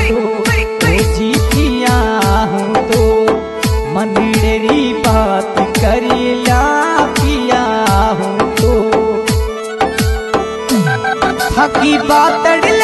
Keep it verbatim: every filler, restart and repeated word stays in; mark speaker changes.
Speaker 1: तो जी पिया हूँ तो मंदिरेरी बात करिया पिया हूँ तो थकी बात